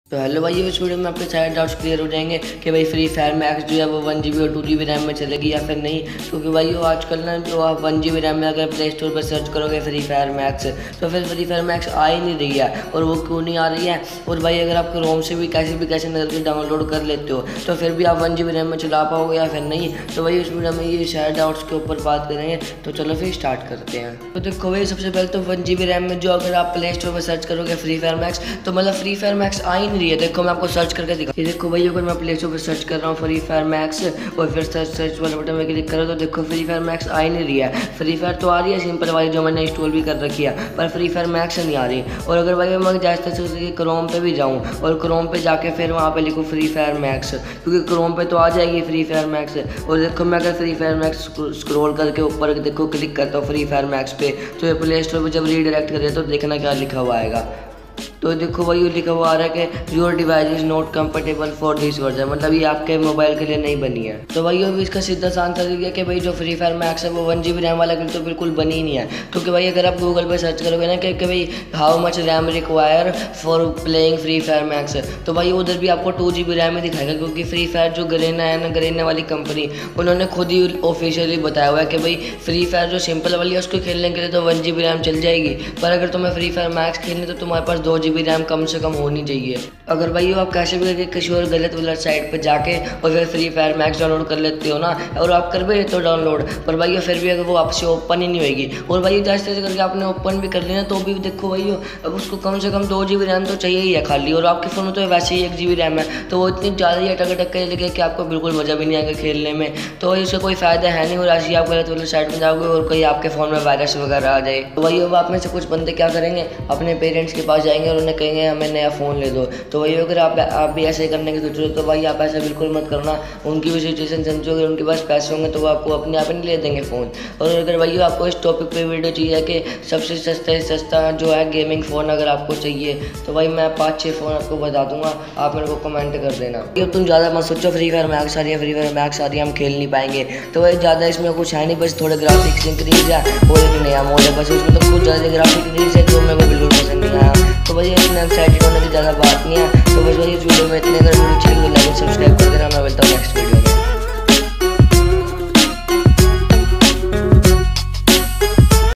तो हेलो भाई, इस वीडियो में आपके सारे डाउट्स क्लियर हो जाएंगे कि भाई फ्री फायर मैक्स जो है वो 1 GB और 2 GB रैम में चलेगी या फिर नहीं। क्योंकि भाई वो आजकल ना जो आप 1 GB रैम में अगर प्ले स्टोर पर सर्च करोगे फ्री फायर मैक्स तो फिर फ्री फायर मैक्स आ ही नहीं रही है। और वो क्यों नहीं आ रही है? और भाई अगर आप रोम से भी कैसे करके डाउनलोड कर लेते हो तो फिर भी आप 1 GB रैम में चला पाओगे या फिर नहीं। तो भाई इस वीडियो में ये सारे डाउट्स के ऊपर बात करेंगे। तो चलो फिर स्टार्ट करते हैं। तो देखो भाई, सबसे पहले तो 1 GB रैम में जो अगर आप प्ले स्टोर पर सर्च करोगे फ्री फायर मैक्स तो मतलब फ्री फायर मैक्स आ ही नहीं रही है। देखो मैं आपको सर्च करके दिखा, ये देखो भाई, अगर मैं प्ले स्टोर पर सर्च कर रहा हूँ फ्री फायर मैक्स और फिर सर्च वाले बटन में क्लिक करो तो देखो फ्री फायर मैक्स आ ही नहीं रही है। फ्री फायर तो आ रही है सिंपल वाली जो मैंने इंस्टॉल भी कर रखी है, पर फ्री फायर मैक्स नहीं आ रही। और अगर भाई मैं जैसे क्रोम पे भी जाऊँ और क्रोम पे जाके फिर वहाँ पे लिखूँ फ्री फायर मैक्स, क्योंकि क्रोम पे तो आ जाएगी फ्री फायर मैक्स। और देखो मैं अगर फ्री फायर मैक्स स्क्रॉल करके ऊपर देखो क्लिक करता हूँ फ्री फायर मैक्स पे तो ये प्ले स्टोर पर जब रीडायरेक्ट करे तो देखना क्या लिखा हुआ आएगा। तो देखो भाई ये लिखा हुआ आ रहा है कि your device is not compatible for this version, मतलब ये आपके मोबाइल के लिए नहीं बनी है। तो भाई अभी इसका सीधा सा आंसर ये कि भाई जो फ्री फायर मैक्स है वो 1 GB रैम वाला तो बिल्कुल बनी ही नहीं है। क्योंकि भाई अगर आप गूगल पे सर्च करोगे ना कि भाई how much RAM require for playing Free Fire Max तो भाई उधर भी आपको 2 GB रैम ही दिखाएगा। क्योंकि फ्री फायर जो गरेना है ना, गरेना वाली कंपनी, उन्होंने खुद ही ऑफिशियली बताया हुआ है कि भाई फ्री फायर जो सिंपल वाली है उसको खेलने के लिए तो 1 GB रैम चल जाएगी, पर अगर तुम्हें फ्री फायर मैक्स खेलनी तो तुम्हारे पास 2 GB रैम कम से कम होनी चाहिए। अगर भाई आप कैसे भी करके किसी और गलत वाला साइट पर जाके और फिर फ्री फायर मैक्स डाउनलोड कर लेते हो ना, और आप कर भी लेते हो डाउनलोड, पर भाई फिर भी अगर वो आपसे ओपन ही नहीं होगी और भाई जैसे करके आपने ओपन भी कर लिया तो भी देखो भाई अब उसको कम से कम 2 GB रैम तो चाहिए ही है खाली। और आपके फ़ोन में तो वैसे ही 1 GB रैम है, तो वो इतनी ज़्यादा ही अटक के लगे कि आपको बिल्कुल मज़ा भी नहीं आएगा खेलने में। तो इससे कोई फ़ायदा है नहीं। और ऐसे ही आप गलत वाले साइट में जाओगे और कोई आपके फ़ोन में वायरस वगैरह आ जाए तो भाई अब आप में से कुछ बंदे क्या करेंगे, अपने पेरेंट्स के पास जाएंगे और उन्हें कहेंगे हमें नया फ़ोन ले दो। तो वही अगर आप भी ऐसे करने की सोच रहे हो तो भाई आप ऐसा बिल्कुल मत करना। उनकी भी सिचुएशन समझो, अगर उनके पास पैसे होंगे तो वो आपको अपने आप ही नहीं ले देंगे फ़ोन। और अगर भाई आपको इस टॉपिक पे वीडियो चाहिए कि सबसे सस्ता जो है गेमिंग फ़ोन अगर आपको चाहिए तो भाई मैं 5-6 फ़ोन आपको बता दूंगा, आप मेरे को कमेंट कर देना। अब तुम ज़्यादा मत सोचो फ्री फायर मैक्स आ रही है, फ्री फायर मैक्स आ रही है हम खेल नहीं पाएंगे, तो भाई ज़्यादा इसमें कुछ है नहीं, बस थोड़े ग्राफिक्स इंक्रीज है और एक नया मोड है, बस उसमें तो कुछ ज़्यादा ग्राफिक इंक्रीज है जो मेरे को बिल्कुल पसंद नहीं आया। तो भाई इसमें एक्साइटेड होने की ज़्यादा बात नहीं है। तो बस भाई इस वीडियो में इतने, अगर वीडियो अच्छी लगे तो लाइक सब्सक्राइब कर देना। मैं मिलता हूँ नेक्स्ट वीडियो में।